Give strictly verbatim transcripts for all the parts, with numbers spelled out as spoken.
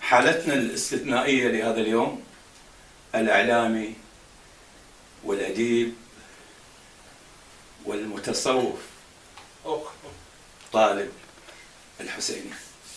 حالتنا الاستثنائية لهذا اليوم الإعلامي والأديب والمتصوف طالب الحسيني.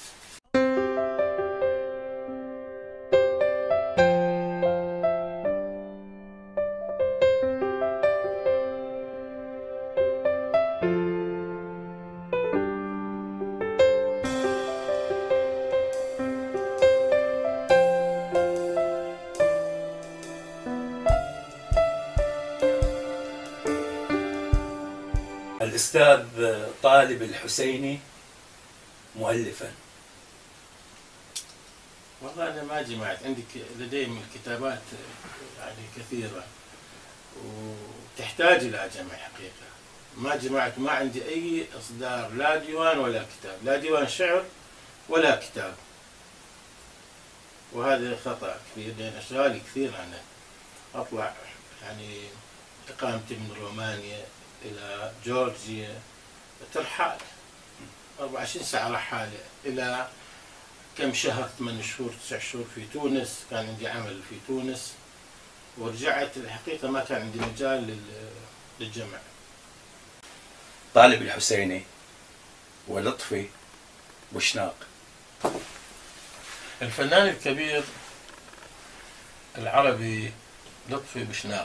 الأستاذ طالب الحسيني مؤلفا. والله أنا ما جمعت، عندي لدي من الكتابات يعني كثيرة وتحتاج إلى جمع حقيقة. ما جمعت، ما عندي أي إصدار، لا ديوان ولا كتاب، لا ديوان شعر ولا كتاب، وهذا خطأ كبير لأن أشغالي كثير. أنا أطلع يعني إقامتي من رومانيا إلى جورجيا ترحال أربعة وعشرين ساعة رحالة، إلى كم شهر، ثمان شهور تسع شهور في تونس، كان عندي عمل في تونس، ورجعت الحقيقة ما كان عندي مجال للجمع. طالب الحسيني ولطفي بوشناق. الفنان الكبير العربي لطفي بوشناق.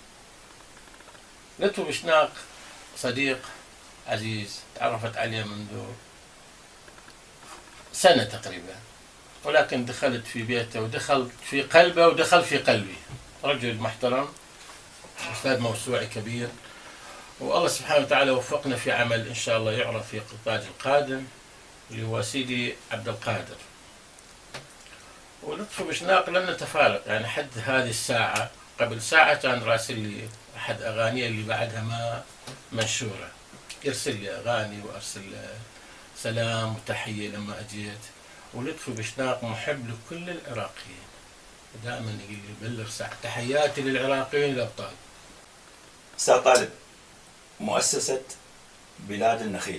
لطفي بوشناق صديق عزيز، تعرفت عليه منذ سنة تقريبا، ولكن دخلت في بيته ودخلت في قلبه ودخل في قلبي. رجل محترم، أستاذ موسوعي كبير، والله سبحانه وتعالى وفقنا في عمل إن شاء الله يعرض في قرطاج القادم اللي هو سيدي عبد القادر. ولطفي بوشناق لم نتفارق يعني حد هذه الساعة. قبل ساعة كان راسل لي أحد أغانيه اللي بعدها ما منشورة، يرسل لي أغاني وأرسل سلام وتحية لما أجيت. ولطفي بوشناق محب لكل العراقيين، دائما يقول لي بلغ ساعة تحياتي للعراقيين الأبطال. أستاذ طالب، مؤسسة بلاد النخيل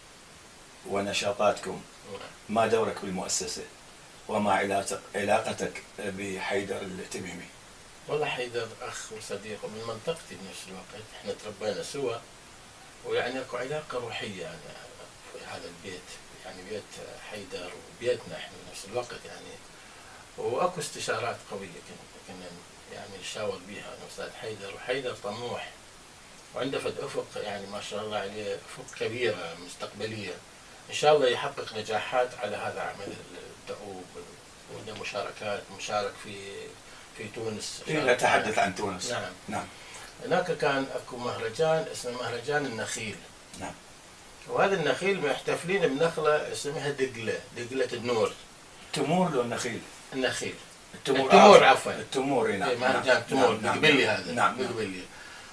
ونشاطاتكم، ما دورك بالمؤسسة وما علاقتك بحيدر التميمي؟ والله حيدر أخ وصديق ومن منطقتي بنفس الوقت، احنا تربينا سوا، ويعني اكو علاقة روحية يعني في هذا البيت، يعني بيت حيدر وبيتنا احنا بنفس الوقت يعني. واكو استشارات قوية كنا يعني نشاور بها انا واستاذ حيدر، وحيدر طموح وعنده فد افق يعني ما شاء الله عليه، افق كبيرة مستقبلية، ان شاء الله يحقق نجاحات على هذا عمل الدؤوب، وعنده مشاركات، مشارك في في تونس. نتحدث عن تونس. نعم نعم. هناك كان اكو مهرجان اسمه مهرجان النخيل. نعم. وهذا النخيل محتفلين بنخلة اسمها دقلة، دقلة النور. التمور لو النخيل؟ النخيل. التمور, التمور عفوا. التمور نعم. مهرجان التمور بقبلي هذا. نعم. بقبلي.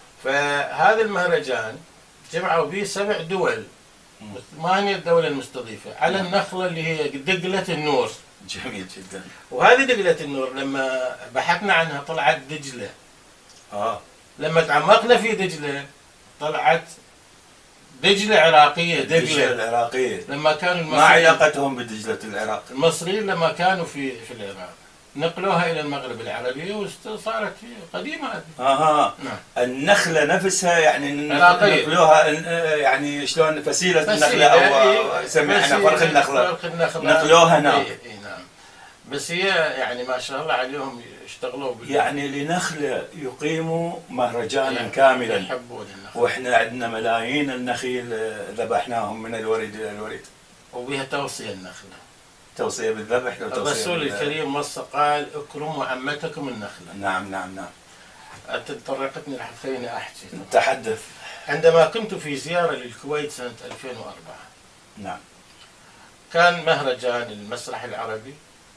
فهذا المهرجان جمعوا به سبع دول، ثمانية دولة المستضيفة على النخلة اللي هي دقلة النور. جميل جدا. وهذه دقلة النور لما بحثنا عنها طلعت دجلة. اه. لما تعمقنا في دجلة طلعت دجلة عراقية. دجلة, دجلة العراقية. لما كانوا ما علاقتهم بدجلة العراق؟ المصريين لما كانوا في في العراق نقلوها إلى المغرب العربي وصارت قديمة هذه. اها. نعم. النخلة نفسها يعني عراقية. نقلوها يعني شلون فسيلة النخلة او نسميها احنا فرخ النخلة. فرخ النخلة. نقلوها هناك. اي اي نعم. بس هي يعني ما شاء الله عليهم اشتغلوا بال... يعني لنخلة يقيموا مهرجانا كاملا. يحبون النخل. واحنا عندنا ملايين النخيل ذبحناهم من الوريد الى الوريد. وبها توصية النخلة. توصية بالذبح لو توصية الرسول الكريم وصى قال اكرموا عمتكم النخلة. نعم نعم نعم. أنت طرقتني راح تخليني احكي. تحدث. عندما كنت في زيارة للكويت سنة ألفين وأربعة. نعم. كان مهرجان المسرح العربي،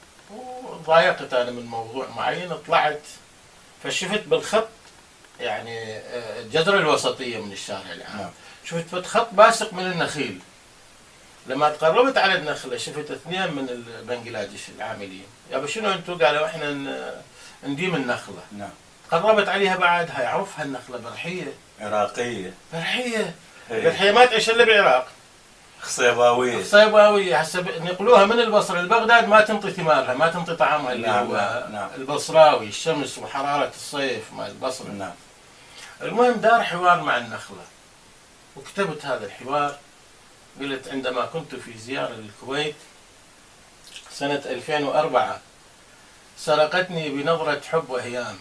وضايقت انا من موضوع معين، طلعت فشفت بالخط يعني الجذرة الوسطية من الشارع العام. نعم. شفت خط باسق من النخيل. لما تقربت على النخلة شفت اثنين من البنغلاديش العاملين، يا شنو انتم؟ قالوا احنا نديم النخلة. نعم. قربت عليها بعدها، يعرفها النخلة برحية. عراقية. برحية. برحية ما تعيش الا بالعراق. خصيباوية. خصيباوية حسب نقلوها من البصرة لبغداد ما تنطي ثمارها، ما تنطي طعامها اللي نعم هو نعم. البصراوي، الشمس وحرارة الصيف مال البصرة. نعم. المهم دار حوار مع النخلة، وكتبت هذا الحوار. قلت عندما كنت في زيارة للكويت سنة ألفين وأربعة سرقتني بنظرة حب وهيام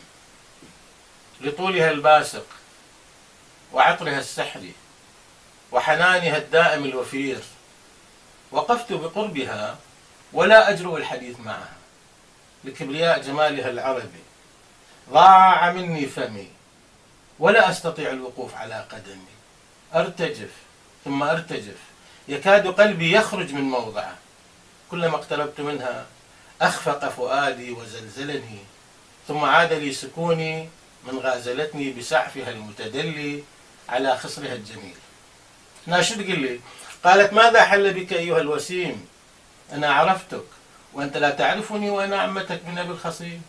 لطولها الباسق وعطرها السحري وحنانها الدائم الوفير. وقفت بقربها ولا أجرؤ الحديث معها لكبرياء جمالها العربي. ضاع مني فمي ولا أستطيع الوقوف على قدمي. أرتجف ثم أرتجف، يكاد قلبي يخرج من موضعه. كلما اقتربت منها أخفق فؤادي وزلزلني، ثم عاد لي سكوني من غازلتني بسعفها المتدلي على خصرها الجميل. ناشد قل لي، قالت ماذا حل بك أيها الوسيم؟ أنا عرفتك وأنت لا تعرفني وأنا عمتك من أبي الخصيم.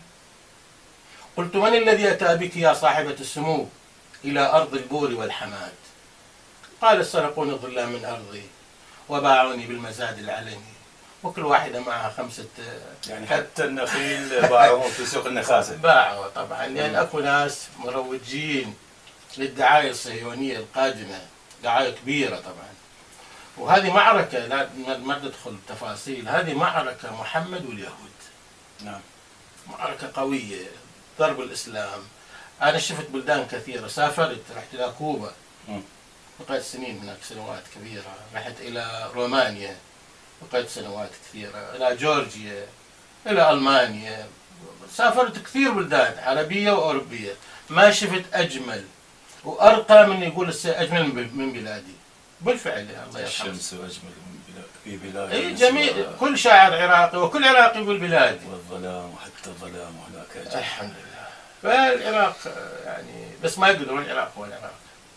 قلت من الذي أتى بك يا صاحبة السمو إلى أرض البور والحماد؟ قال سرقوني الظلام من أرضي وباعوني بالمزاد العلني، وكل واحدة معها خمسة. يعني حتى النخيل باعوهم في سوق النخاسة. باعوا طبعا، لأن أكو ناس مروجين للدعاية الصهيونية القادمة، دعاية كبيرة طبعا. وهذه معركة لا ما ندخل تفاصيل، هذه معركة محمد واليهود. نعم. معركة قوية، ضرب الإسلام. أنا شفت بلدان كثيرة، سافرت، رحت إلى كوبا، بقيت سنين هناك، سنوات كبيرة. رحت إلى رومانيا، بقيت سنوات كثيرة، إلى جورجيا، إلى ألمانيا. سافرت كثير بلدان عربية وأوروبية، ما شفت أجمل وأرقى من يقول أجمل من بلادي. بالفعل الله يرحمه. الشمس أجمل في بلادي. اي جميع، كل شاعر عراقي وكل عراقي يقول بلادي. والظلام وحتى الظلام هناك أجمل. الحمد لله. فالعراق يعني بس ما يقدرون، العراق هو العراق.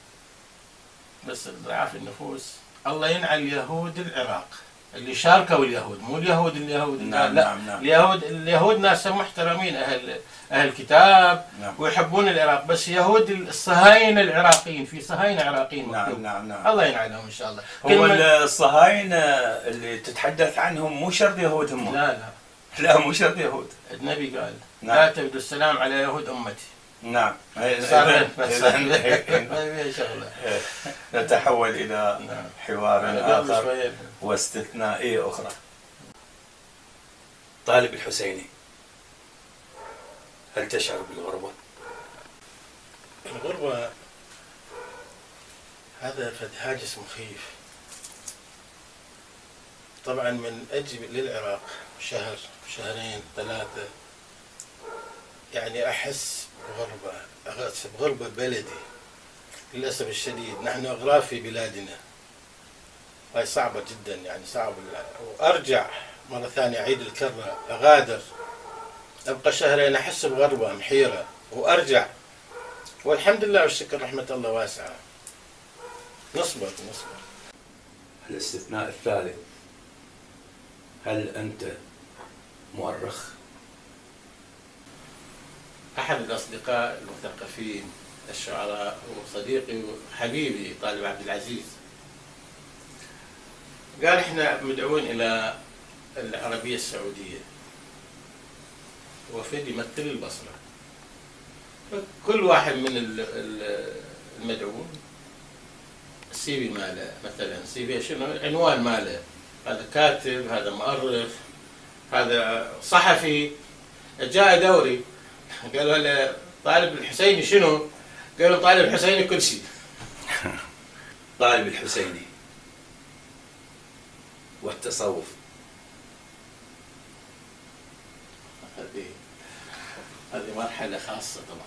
بس ضعاف النفوس الله ينعى اليهود العراق اللي شاركوا اليهود، مو اليهود اليهود نعم لا نعم نعم. اليهود اليهود ناس محترمين، اهل اهل كتاب نعم. ويحبون العراق، بس يهود الصهاينه العراقيين، في صهاينه عراقيين نعم نعم نعم. الله ينعى لهم ان شاء الله. هو الصهاينه اللي تتحدث عنهم مو شرط يهود هم. لا لا لا مو شرط يهود. النبي قال نعم. لا تبدو السلام على يهود امتي. نعم. إذن شغله. نتحول إلى حوار آخر واستثنائية أخرى. طالب الحسيني، هل تشعر بالغربة؟ الغربة هذا فد هاجس مخيف. طبعا من أجي للعراق شهر شهرين ثلاثة يعني أحس بغربة، أحس بغربة بلدي للأسف الشديد. نحن أغراب في بلادنا، هاي صعبة جدا، يعني صعب. وأرجع مرة ثانية أعيد الكرة، أغادر أبقى شهرين أحس بغربة محيرة، وأرجع والحمد لله والشكر، رحمة الله واسعة. نصبر نصبر. الاستثناء الثالث، هل أنت مؤرخ؟ أحد الأصدقاء المثقفين الشعراء وصديقي وحبيبي طالب عبد العزيز قال إحنا مدعوين إلى العربية السعودية وفد يمثل البصرة، فكل واحد من المدعوين السي في ماله، مثلا سي في شنو عنوان ماله، هذا كاتب، هذا مؤرخ، هذا صحفي. جاء دوري قالوا له طالب الحسيني شنو؟ قالوا طالب الحسيني كل شيء. طالب الحسيني والتصوف، هذه هذه مرحلة خاصة طبعا،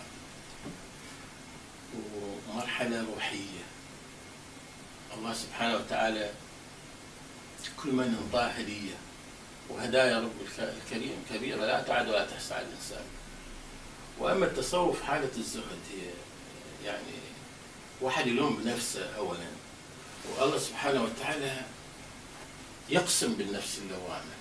ومرحلة روحية. الله سبحانه وتعالى كل من انطاه هدية، وهدايا رب الكريم كبيرة لا تعد ولا تحصى على الإنسان. وأما التصوف حالة الزهد، هي يعني واحد يلوم بنفسه أولا، والله سبحانه وتعالى يقسم بالنفس اللوامة.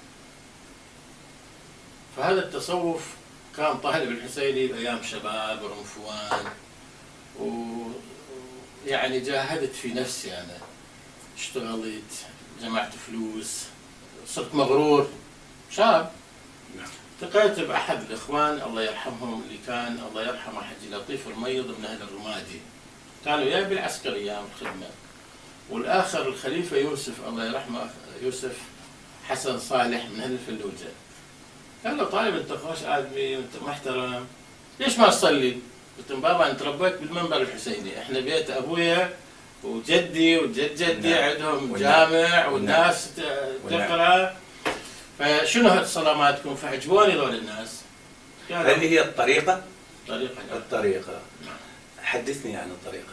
فهذا التصوف كان طالب الحسيني بأيام شباب ورنفوان، ويعني جاهدت في نفسي أنا، اشتغلت جمعت فلوس، صرت مغرور شاب. التقيت بأحد الإخوان الله يرحمهم اللي كان الله يرحمه حجي لطيف الميض من أهل الرمادي، كانوا يا بالعسكرية أيام الخدمة، والآخر الخليفة يوسف الله يرحمه يوسف حسن صالح من أهل الفلوجة. قال له طالب أنت خوش آدمي وأنت محترم، ليش ما تصلي؟ قلت له بابا أنا تربيت بالمنبر الحسيني، إحنا بيت أبويا وجدي وجد جدي عندهم جامع والناس تقرأ، فشنو هالصلاة مالتكم؟ فعجبوني ذول الناس. هل هي الطريقة؟ الطريقة نعم. الطريقة نعم. حدثني عن الطريقة.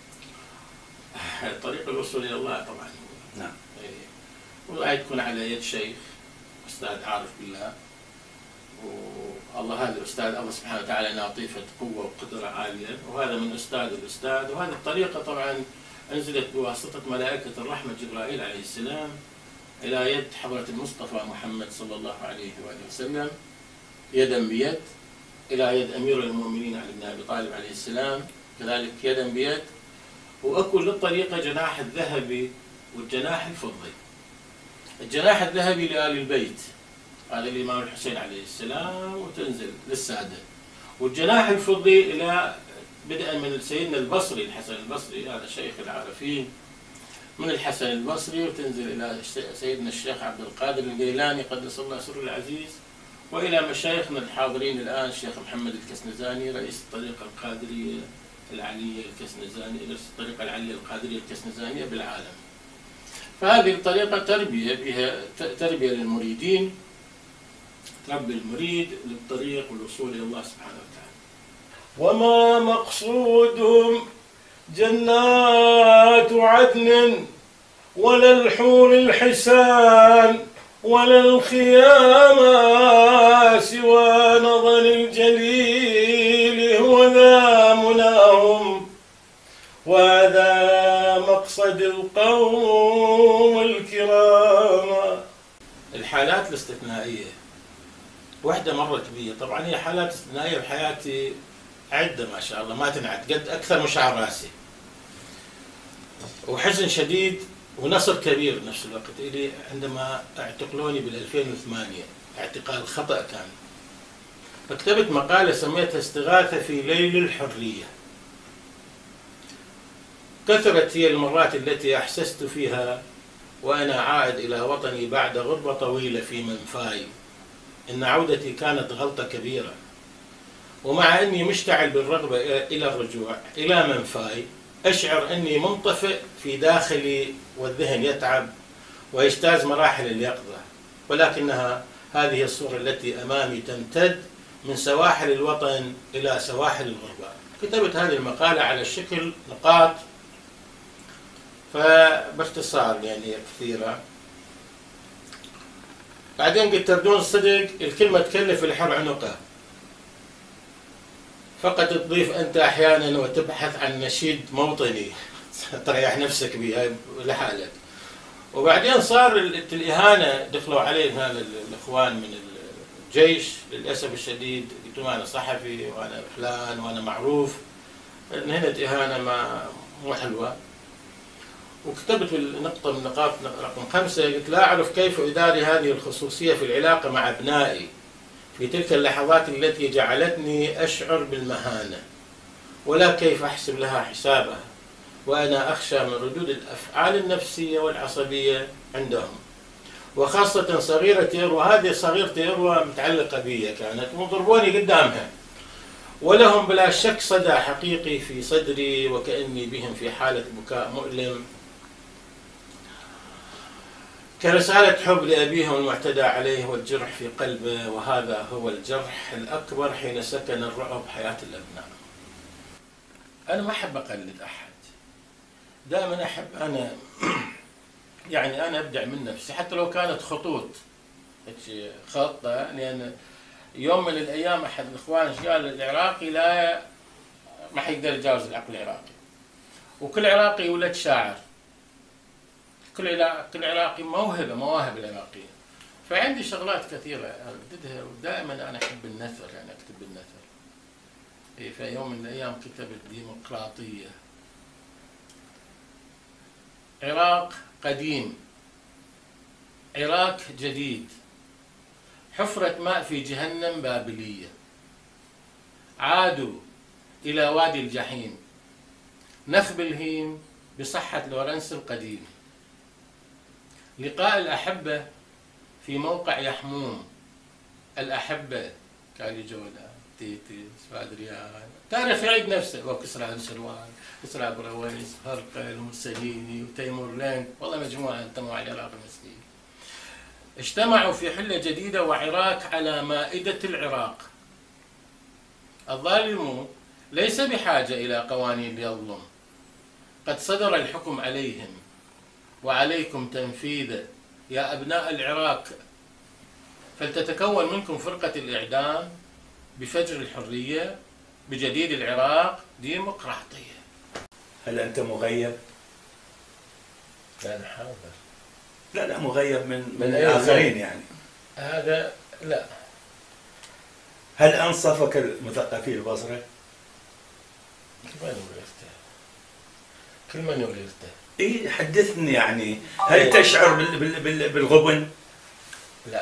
الطريقة الوصول إلى الله طبعا. نعم. وهي تكون على يد شيخ أستاذ عارف بالله، والله هذا الأستاذ الله سبحانه وتعالى نعطيه قوة وقدرة عالية، وهذا من أستاذ الأستاذ. وهذه الطريقة طبعا أنزلت بواسطة ملائكة الرحمة جبرائيل عليه السلام إلى يد حضرة المصطفى محمد صلى الله عليه وآله وسلم يدا بيد، إلى يد أمير المؤمنين علي بن أبي طالب عليه السلام كذلك يدا بيد. وأكو للطريقة جناح الذهبي والجناح الفضي. الجناح الذهبي لآل البيت، هذا الإمام الحسين عليه السلام، وتنزل للسادة. والجناح الفضي إلى بدءا من سيدنا البصري الحسن البصري، هذا شيخ العارفين، من الحسن البصري وتنزل إلى سيدنا الشيخ عبد القادر الجيلاني قدس الله سره العزيز، وإلى مشايخنا الحاضرين الآن الشيخ محمد الكسنزاني رئيس الطريقة القادرية العلية الكسنزاني، رئيس الطريقة العلية القادرية الكسنزانية بالعالم. فهذه الطريقة تربية بها تربية للمريدين، تربي المريد للطريق والوصول إلى الله سبحانه وتعالى. وما مقصودهم جنات عدن ولا الحور الحسان ولا الخيام سوى نظر الجليل، هو ذا مناهم وهذا مقصد القوم الكرام. الحالات الاستثنائية واحدة مرت بي، طبعا هي حالات استثنائية بحياتي عدة ما شاء الله ما تنعد، قد أكثر من شعر راسي، وحزن شديد ونصر كبير بنفس الوقت إلي عندما اعتقلوني بال ألفين وثمانية، اعتقال خطأ كان. فكتبت مقالة سميتها استغاثة في ليل الحرية. كثرت هي المرات التي أحسست فيها وأنا عائد إلى وطني بعد غربة طويلة في منفاي إن عودتي كانت غلطة كبيرة، ومع أني مشتعل بالرغبة إلى الرجوع إلى منفاي أشعر أني منطفئ في داخلي والذهن يتعب ويجتاز مراحل اليقظة، ولكنها هذه الصورة التي أمامي تمتد من سواحل الوطن إلى سواحل الغربة. كتبت هذه المقالة على شكل نقاط، فباختصار يعني كثيرة. بعدين قلت تبدون الصدق الكلمة تكلف الحر عنقه، فقط تضيف أنت أحيانا وتبحث عن نشيد موطني تريح نفسك بها لحالك. وبعدين صار الإهانة، دخلوا علي هذا الإخوان من الجيش للأسف الشديد، قلت أنا صحفي وأنا فلان وأنا معروف، انهنت إهانة ما مو حلوة. وكتبت النقطة من نقاط رقم خمسة، قلت لا أعرف كيف أداري هذه الخصوصية في العلاقة مع أبنائي في تلك اللحظات التي جعلتني أشعر بالمهانة، ولا كيف أحسب لها حسابها، وأنا أخشى من ردود الأفعال النفسية والعصبية عندهم، وخاصة صغيرة يروى. هذه صغيرة يروى متعلقة بي كانت وضربوني قدامها، ولهم بلا شك صدى حقيقي في صدري وكأني بهم في حالة بكاء مؤلم كرسالة حب لأبيهم المعتدى عليه والجرح في قلبه، وهذا هو الجرح الأكبر حين سكن الرعب حياة الأبناء. أنا ما أحب أقلد أحد، دائما أحب أنا يعني أنا أبدع من نفسي حتى لو كانت خطوط هيك خطة، لأن يوم من الأيام أحد الإخوان قال العراقي لا ما حيقدر يتجاوز العقل العراقي، وكل عراقي يولد شاعر، كل كل عراقي موهبة مواهب العراقيين. فعندي شغلات كثيرة أرددها، ودائما أنا أحب النثر، يعني أكتب بالنثر. في يوم من الأيام كتبت ديمقراطية. عراق قديم عراك جديد، حفرة ماء في جهنم بابلية، عادوا إلى وادي الجحيم، نخب الهيم بصحة لورنس القديم، لقاء الأحبة في موقع يحموم، الأحبة كالي جولا تيتيس فادريان، تاريخ يعيد نفسه، وكسرى أنشروان، كسرى برويس، هرقل ومسليني وتيمور لينك، والله مجموعة انتموا على العراق المسكين. اجتمعوا في حلة جديدة وعراك على مائدة العراق. الظالمون ليس بحاجة إلى قوانين يظلم، قد صدر الحكم عليهم وعليكم تنفيذه يا أبناء العراق، فلتتكون منكم فرقة الإعدام بفجر الحرية بجديد العراق ديمقراطية. هل أنت مغيب؟ لا أنا حاضر. لا لا مغيب من من, من الآخرين يعني. هذا لا. هل أنصفك المثقفي البصرة؟ كل من ولدته. كل من ولدته. إيه حدثني يعني، هل تشعر بال بال بال بالغبن؟ لا.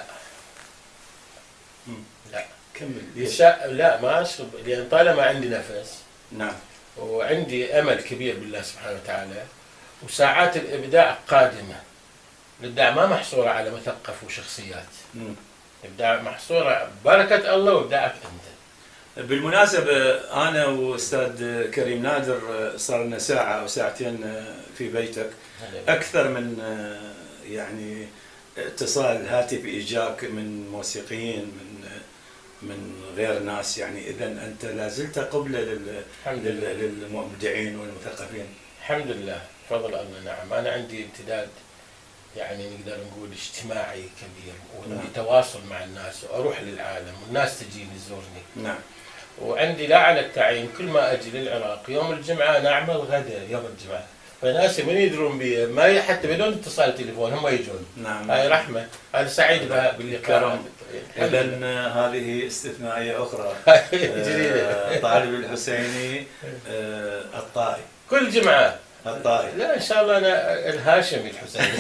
لا. كمل. ليش؟ لا ما أشرب، لأن طالما عندي نفس. نعم. وعندي أمل كبير بالله سبحانه وتعالى، وساعات الإبداع قادمة. الإبداع ما محصورة على مثقف وشخصيات. مم. إبداع محصورة بركة الله وإبداعك أنت. بالمناسبة أنا وأستاذ كريم نادر صار لنا ساعة أو ساعتين في بيتك، أكثر من يعني اتصال هاتفي إجاك من موسيقيين من من غير ناس يعني، إذا أنت لا زلت قبلة للمبدعين والمثقفين. الحمد لله بفضل الله. نعم أنا عندي امتداد يعني نقدر نقول اجتماعي كبير، وعندي نعم. تواصل مع الناس وأروح للعالم والناس تجيني تزورني. نعم. وعندي لا على التعيين، كل ما أجي للعراق يوم الجمعة نعمل غدا يوم الجمعة، فناس من يدرون بي ما حتى بدون اتصال تليفون هم يجون. نعم. هاي رحمة، أنا سعيد بها باللقاء. إذا هذه استثنائية أخرى. جديدة. طالب الحسيني الطائي. كل جمعة. الطائي. لا إن شاء الله أنا الهاشمي الحسيني.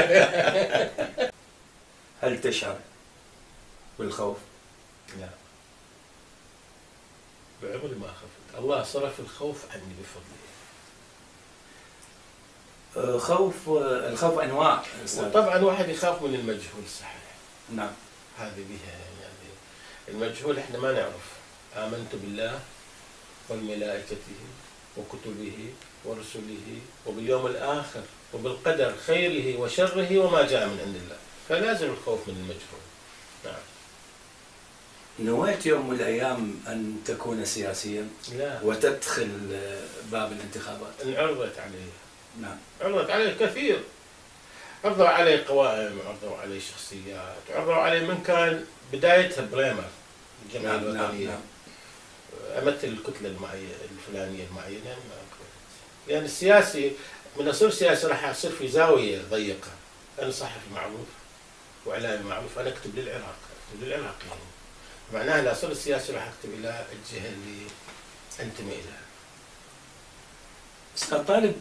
هل تشعر بالخوف؟ لا. بعمري ما خفت، الله صرف الخوف عني بفضله. خوف، الخوف انواع. طبعا واحد يخاف من المجهول صحيح. نعم. هذه بها يعني المجهول احنا ما نعرف. آمنت بالله وملائكته وكتبه ورسله وباليوم الآخر وبالقدر خيره وشره وما جاء من عند الله، فلازم الخوف من المجهول. نعم. نويت يوم من الأيام أن تكون سياسيا؟ لا. وتدخل باب الانتخابات؟ انعرضت علي. نعم. عرضت علي كثير. عرضوا علي قوائم، عرضوا علي شخصيات، عرضوا علي من كان بدايتها بريمر الجمعية نعم. الوطنية. نعم. أمثل الكتلة المعينة الفلانية المعينة، لأن يعني السياسي من أصير سياسي راح أصير في زاوية ضيقة. أنا صحفي معروف وإعلامي معروف، أنا أكتب للعراق، أكتب للعراقيين. معناها لا أصير السياسي راح أكتب إلى الجهة اللي أنتمي إليها. أستاذ طالب،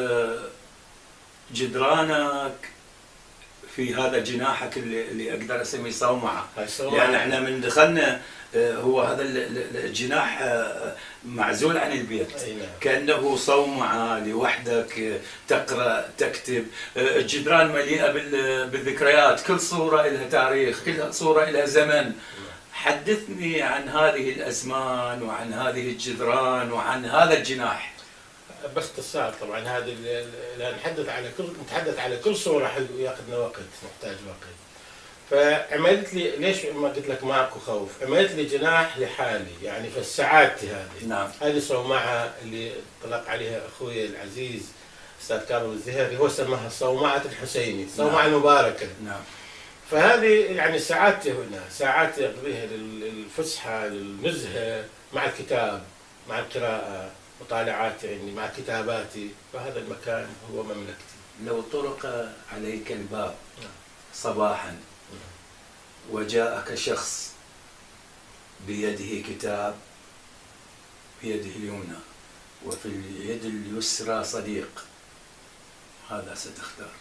جدرانك في هذا جناحك اللي, اللي أقدر أسميه صومعة، يعني احنا من دخلنا هو هذا الجناح معزول عن البيت، كأنه صومعة لوحدك تقرأ تكتب، الجدران مليئة بالذكريات، كل صورة لها تاريخ، كل صورة لها زمن. حدثني عن هذه الأزمان وعن هذه الجدران وعن هذا الجناح. باختصار طبعا هذه لا نتحدث على كل نتحدث على كل صورة ياخذنا وقت، نحتاج وقت. فعملت لي ليش ما قلت لك معك خوف؟ عملت لي جناح لحالي يعني في سعادتي هذه. نعم. هذه صومعة اللي طلق عليها اخوي العزيز استاذ كاظم الزهري، هو سماها صومعة الحسيني، صومعة نعم. المباركة. نعم. فهذه يعني سعادتي هنا، ساعاتي اقضيها للفسحة للنزهة مع الكتاب، مع القراءة، مطالعاتي يعني مع كتاباتي، فهذا المكان هو مملكتي. لو طرق عليك الباب صباحا وجاءك شخص بيده كتاب بيده اليمنى وفي اليد اليسرى صديق، هذا ستختار؟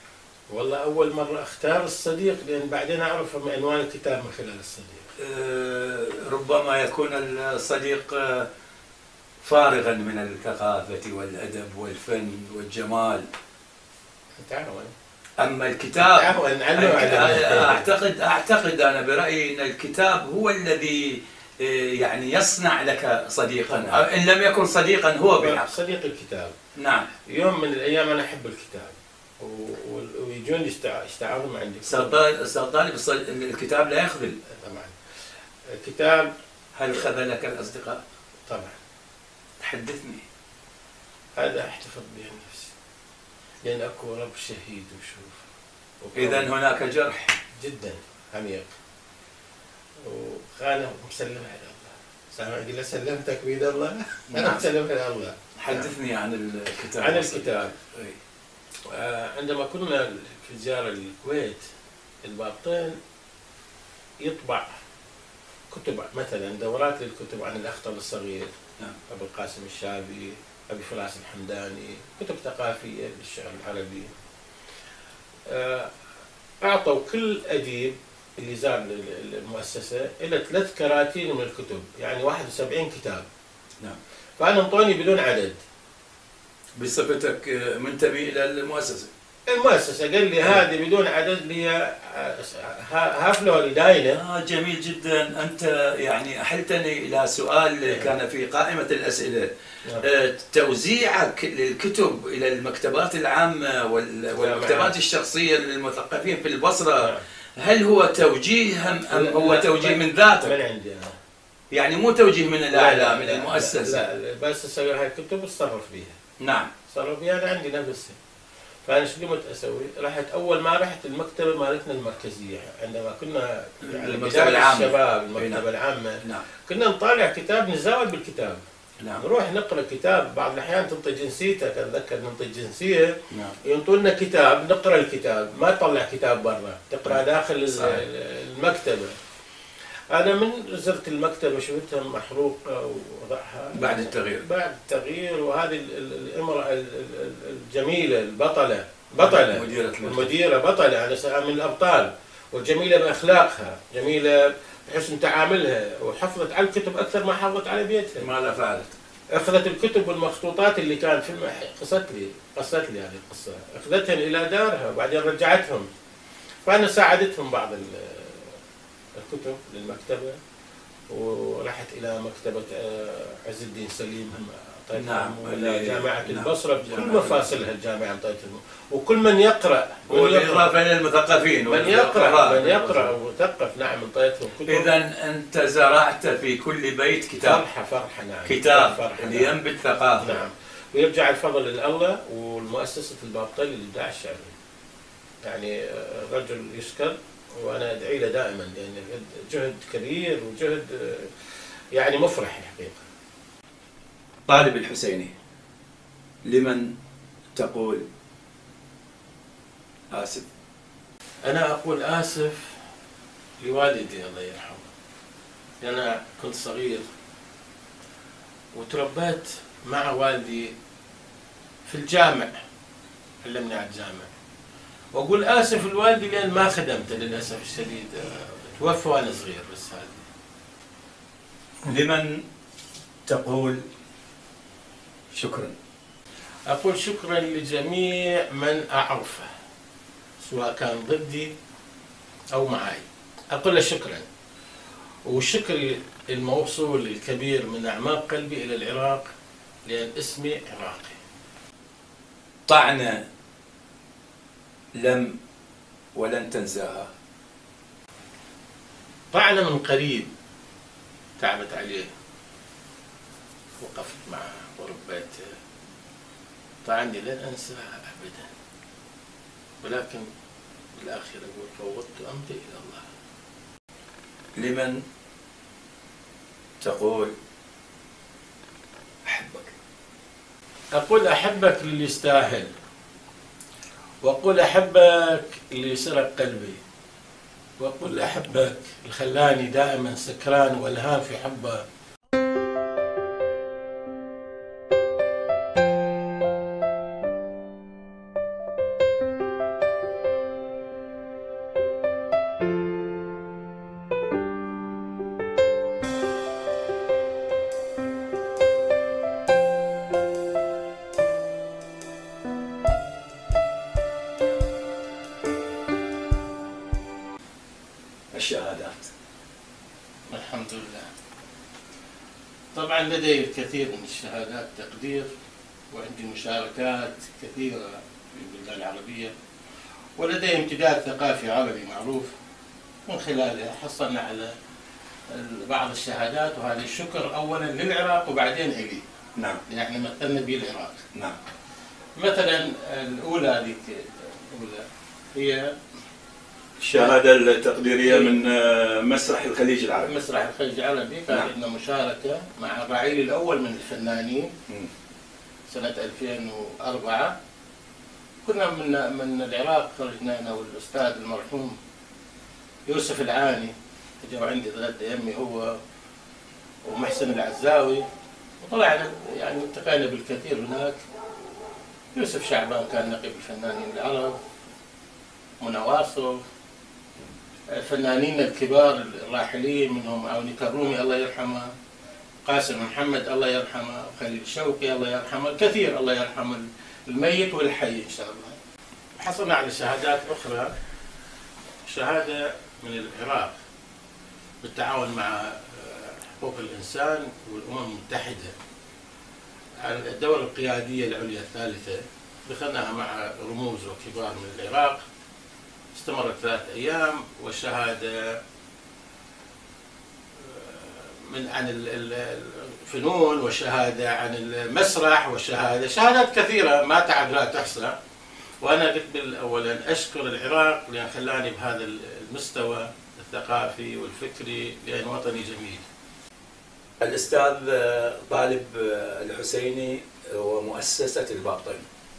والله أول مرة أختار الصديق، لأن بعدين أعرف عنوان الكتاب من خلال الصديق. أه ربما يكون الصديق فارغا من الثقافة والأدب والفن والجمال. تعاون. أما الكتاب تعاون. أعتقد أعتقد أنا برأيي أن الكتاب هو الذي يعني يصنع لك صديقا، إن لم يكن صديقا هو بحق. صديق الكتاب. نعم. يوم من الأيام أنا أحب الكتاب ويجون يستعارون عندي. أستاذ طالب الكتاب لا يخذل. طبعا. الكتاب. هل خذلك الأصدقاء؟ طبعا. حدثني. هذا احتفظ به نفسي، لأن أكو رب شهيد وشوف. إذا هناك جرح جدا عميق، وخانه مسلم على الله. سامع قل سلمتك بيد الله. أنا مسلم على الله. حدثني عن الكتاب. عن الكتاب. عندما كنا في زيارة للكويت، البابطين يطبع كتب، مثلا دورات للكتب عن الأخطل الصغير، نعم. أبو القاسم الشابي، أبي فراس الحمداني، كتب ثقافية للشعر العربي. أعطوا كل أديب اللي زار المؤسسة إلى ثلاث كراتين من الكتب، يعني واحد وسبعين كتاب. نعم. فأنا انطوني بدون عدد. بصفتك منتمي إلى المؤسسة. المؤسسة قال لي هذه بدون عدد لي هافلة ولداينة. آه جميل جدا. أنت يعني أحلتني إلى سؤال كان في قائمة الأسئلة. آه توزيعك للكتب إلى المكتبات العامة والمكتبات الشخصية للمثقفين في البصرة، هل هو توجيه أم هو توجيه من ذاتك؟ من عندي أنا. يعني مو توجيه من الأعلى من المؤسسة؟ لا لا، بس أسوي هاي الكتب اتصرف بيها. نعم. اتصرف بيها أنا عندي نفسي. فأنا شو قمت أسوي؟ رحت أول ما رحت المكتبة مالتنا المركزية، عندما كنا يعني المكتبة العامة، الشباب المكتبة العامة، نعم. كنا نطالع كتاب نتزاول بالكتاب. نعم. نروح نقرأ كتاب، بعض الأحيان تنطي جنسيتك، أتذكر ننطي جنسية. نعم. ينطونا كتاب نقرأ الكتاب، ما تطلع كتاب برا، تقرأ داخل صحيح. المكتبة. أنا من زرت المكتبة شفتها محروقة ووضعها بعد التغيير. بعد التغيير، وهذه الامرأة الجميلة البطلة بطلة مديرة المديرة بطلة، أنا من الأبطال، والجميلة بأخلاقها، جميلة بحسن تعاملها، وحفظت على الكتب أكثر ما حفظت على بيتها. ماذا فعلت؟ أخذت الكتب والمخطوطات اللي كان في قصت لي قصت لي هذه القصة، أخذتهم إلى دارها وبعدين رجعتهم. فأنا ساعدتهم بعض الكتب للمكتبة، ورحت إلى مكتبة عز الدين سليم هم أعطيتهم. نعم. وإلى جامعة نعم. البصرة بكل مفاصلها الجامعة أعطيتهم، وكل من يقرأ بالإضافة إلى المثقفين من يقرأ من يقرأ ومثقف. نعم أعطيتهم كتب. إذا أنت زرعت في كل بيت كتاب. فرحة فرحة. نعم. كتاب فرحة لينبت ثقافة. نعم. ويرجع الفضل لله والمؤسسة البابطين للإبداع الشعري. يعني رجل يشكر، وأنا أدعي له دائما، لأن جهد كبير وجهد يعني مفرح الحقيقة. طالب الحسيني، لمن تقول آسف؟ أنا أقول آسف لوالدي الله يرحمه، لأن أنا كنت صغير وتربيت مع والدي في الجامع، علمني على الجامع. وأقول آسف لوالدي لأن ما خدمته للأسف الشديد، توفى وأنا صغير. بس هذه. لمن تقول شكرا؟ أقول شكرا لجميع من أعرفه، سواء كان ضدي أو معي، أقول له شكرا. وشكري الموصول الكبير من أعماق قلبي إلى العراق، لأن اسمي عراقي. طعنة لم ولن تنساها. طعنة من قريب تعبت عليه، وقفت معه وربيته، طعني لن أنساها أبدا، ولكن بالآخر أقول فوضت أمري إلى الله. لمن تقول أحبك؟ أقول أحبك للي يستاهل، وأقول أحبك اللي سرق قلبي، وأقول أحبك اللي خلاني دائما سكران والهان في حبه. الحمد لله. طبعا لدي الكثير من الشهادات تقدير، وعندي مشاركات كثيرة في البلدان العربية، ولدي امتداد ثقافي عربي معروف، من خلالها حصلنا على بعض الشهادات، وهذا الشكر أولا للعراق وبعدين إلي. نعم. يعني احنا مثلنا به العراق. نعم. مثلا الأولى هذيك الأولى هي الشهادة التقديرية من مسرح الخليج العربي. مسرح الخليج العربي كان عندنا نعم. مشاركة مع الرعيل الأول من الفنانين م. سنة ألفين وأربعة. كنا من من العراق، خرجنا أنا والأستاذ المرحوم يوسف العاني، اجوا عندي ثلاثة يمي هو ومحسن العزاوي، وطلعنا يعني التقينا بالكثير هناك. يوسف شعبان كان نقيب الفنانين العرب، منى واصف، فنانين الكبار الراحلين منهم عوني كرومي الله يرحمه، قاسم محمد الله يرحمه، خليل شوقي الله يرحمه، الكثير الله يرحمه الميت والحي ان شاء الله. حصلنا على شهادات اخرى، شهاده من العراق بالتعاون مع حقوق الانسان والامم المتحده على الدوره القياديه العليا الثالثه، دخلناها مع رموز وكبار من العراق، استمرت ثلاث ايام، والشهاده من عن الفنون، وشهاده عن المسرح، وشهاده شهادات كثيره ما تعد لا تحصى. وانا قلت اولا اشكر العراق لان خلاني بهذا المستوى الثقافي والفكري لان وطني جميل. الاستاذ طالب الحسيني ومؤسسه البابطين.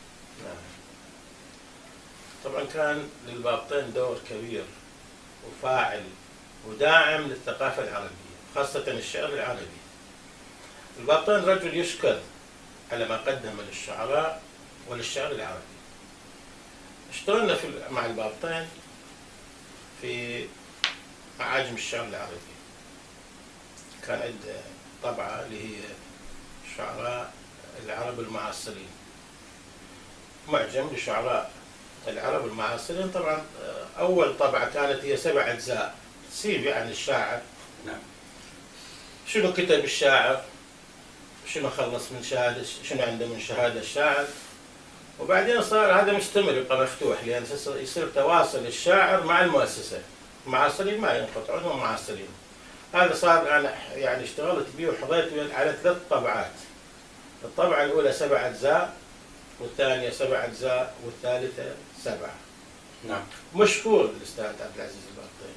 طبعا كان للبابطين دور كبير وفاعل وداعم للثقافه العربيه، خاصه الشعر العربي. البابطين رجل يشكر على ما قدم للشعراء وللشعر العربي. اشتغلنا في مع البابطين في معاجم الشعر العربي، كان عنده طبعه اللي هي الشعراء العرب المعاصرين، معجم للشعراء العرب المعاصرين. طبعا اول طبعه كانت هي سبع اجزاء، سيفي عن الشاعر. نعم. شنو كتب الشاعر، شنو خلص من شهاده، شنو عنده من شهاده الشاعر، وبعدين صار هذا مستمر يبقى مفتوح، لان يصير تواصل الشاعر مع المؤسسه، المعاصرين ما ينقطعون، هم معاصرين. هذا صار انا يعني اشتغلت به وحضرت على ثلاث طبعات. الطبعه الاولى سبع اجزاء، والثانيه سبع اجزاء، والثالثه سبعه. نعم. مشكور الاستاذ عبد العزيز البابطين.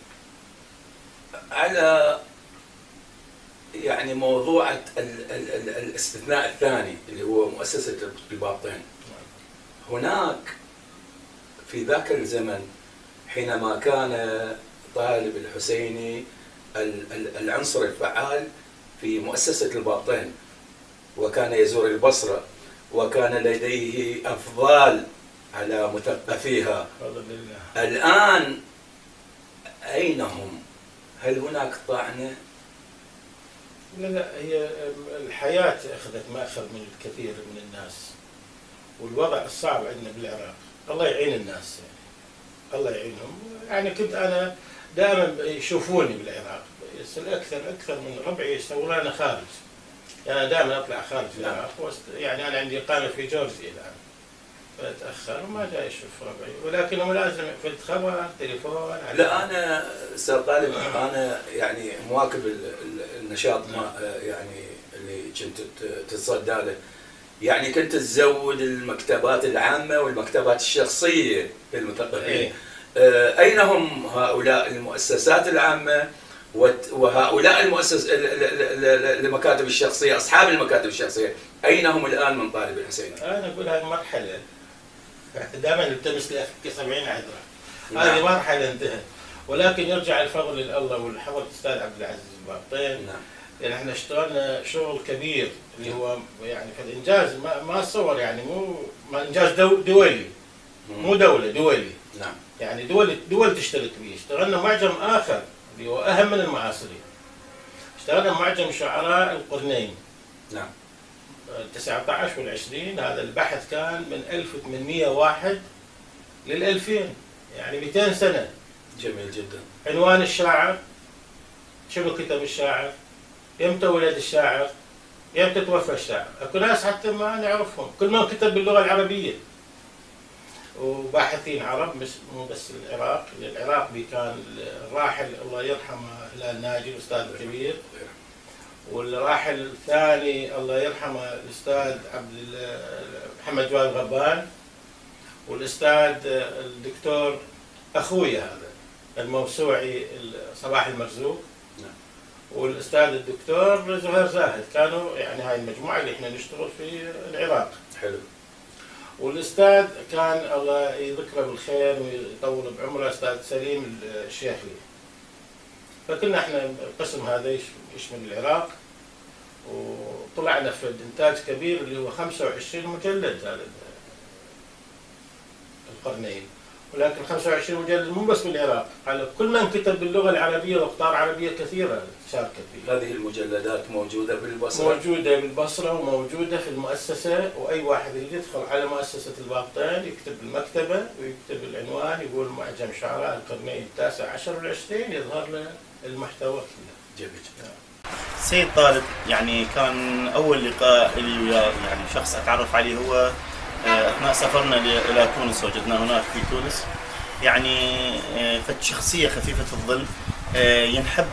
على يعني موضوع ال ال ال الاستثناء الثاني اللي هو مؤسسه البابطين. هناك في ذاك الزمن حينما كان طالب الحسيني العنصر الفعال في مؤسسة البابطين، وكان يزور البصرة، وكان لديه أفضال على مثقفيها. الآن أين هم؟ هل هناك طعنة؟ لا لا، هي الحياة أخذت مأخذ من الكثير من الناس، والوضع الصعب عندنا بالعراق. الله يعين الناس يعني، الله يعينهم. يعني كنت أنا دائما يشوفوني بالعراق، يصير أكثر أكثر من ربعي يصورون أنا خارج. يعني أنا دائما أطلع خارج العراق، يعني أنا عندي إقامة في جورجيا الآن، فأتأخر وما جاي أشوف ربعي، ولكنهم لازم في خبر تليفون. لا أنا أستاذ طالب، أنا يعني مواكب النشاط ما يعني اللي كنت تتصدى له. يعني كنت تزود المكتبات العامة والمكتبات الشخصية للمثقفين. أين هم هؤلاء المؤسسات العامة وهؤلاء المؤسس المكاتب الشخصية، أصحاب المكاتب الشخصية، أين هم الآن من طالب الحسيني؟ أنا أقول هذه مرحلة، دائما نلتمس لأخيك سبعين عذرة. هذه مرحلة انتهت، ولكن يرجع الفضل لله والحضرة الأستاذ عبد العزيز البابطين. نعم. يعني احنا اشتغلنا شغل كبير اللي هو يعني في الانجاز ما ما صور، يعني مو ما انجاز دو دولي، مو دوله دولي. نعم. يعني دول دول تشترك به. اشتغلنا معجم اخر اللي هو اهم من المعاصرين. اشتغلنا معجم شعراء القرنين. نعم. تسعة عشر والعشرين، هذا البحث كان من ألف وثمانمئة وواحد لل ألفين، يعني مئتين سنة. جميل جدا. عنوان الشاعر شنو كتب الشاعر، يمتى ولد الشاعر، يمتى توفى الشاعر. اكو ناس حتى ما نعرفهم، كل ما كتب باللغه العربيه، وباحثين عرب مش مو بس العراق. العراق كان الراحل الله يرحمه هلال ناجي الاستاذ الكبير، والراحل الثاني الله يرحمه الاستاذ عبد محمد جواد غبان، والاستاذ الدكتور اخويا هذا الموسوعي صلاح المرزوق، والاستاذ الدكتور زهير زاهد. كانوا يعني هاي المجموعه اللي احنا نشتغل في العراق. حلو. والاستاذ كان الله يذكره بالخير ويطول بعمره استاذ سليم الشيخلي. فكنا احنا القسم هذا يشمل العراق، وطلعنا في انتاج كبير اللي هو خمسة وعشرين مجلد هذا القرنين. ولكن خمسة وعشرين مجلد مو بس بالعراق، على كل من كتب باللغه العربيه واقطار عربيه كثيره شاركت فيه. هذه المجلدات موجوده بالبصره؟ موجوده بالبصره وموجوده في المؤسسه، واي واحد يدخل على مؤسسه البابطين يكتب المكتبه ويكتب العنوان يقول معجم شعراء القرنين التاسع عشر والعشرين، يظهر له المحتوى كله. جميل. سيد طالب يعني كان اول لقاء لي وياه، يعني شخص اتعرف عليه هو اثناء سفرنا الى تونس. وجدنا هناك في تونس يعني فد شخصيه خفيفه الظل، ينحب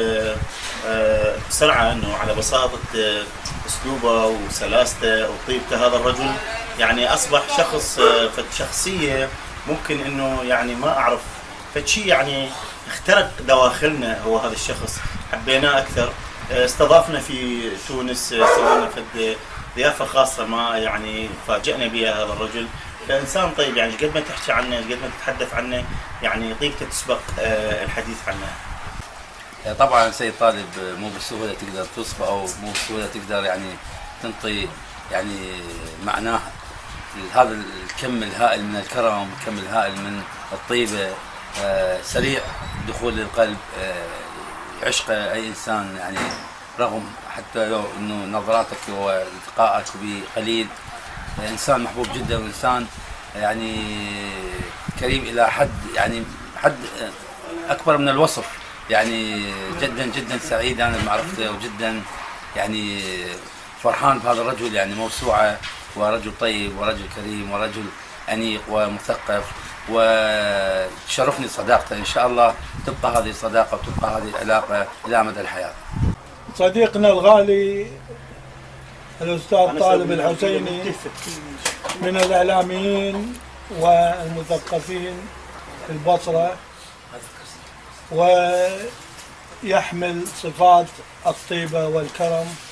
بسرعه انه على بساطه اسلوبه وسلاسته وطيبته. هذا الرجل يعني اصبح شخص فد شخصيه ممكن انه يعني ما اعرف فد شيء يعني اخترق دواخلنا. هو هذا الشخص حبيناه اكثر. استضافنا في تونس، سوينا فد ضيافه خاصه ما يعني فاجئنا بها هذا الرجل. انسان طيب يعني قد ما تحكي عنه قد ما تتحدث عنه يعني طيبته تسبق الحديث عنه. طبعا سيد طالب مو بالسهوله تقدر توصفه، او مو بالسهوله تقدر يعني تنطي يعني معناه هذا الكم الهائل من الكرم، الكم الهائل من الطيبه، سريع دخول القلب، عشقه اي انسان يعني، رغم حتى لو انه نظراتك والتقائك بقليل، انسان محبوب جدا، وانسان يعني كريم الى حد يعني حد اكبر من الوصف. يعني جدا جدا سعيد انا بمعرفته، وجدا يعني فرحان بهذا الرجل، يعني موسوعه، ورجل طيب ورجل كريم ورجل انيق ومثقف، وتشرفني صداقته. ان شاء الله تبقى هذه الصداقه وتبقى هذه العلاقه الى مدى الحياه. صديقنا الغالي الأستاذ طالب الحسيني من الإعلاميين والمثقفين في البصرة، ويحمل صفات الطيبة والكرم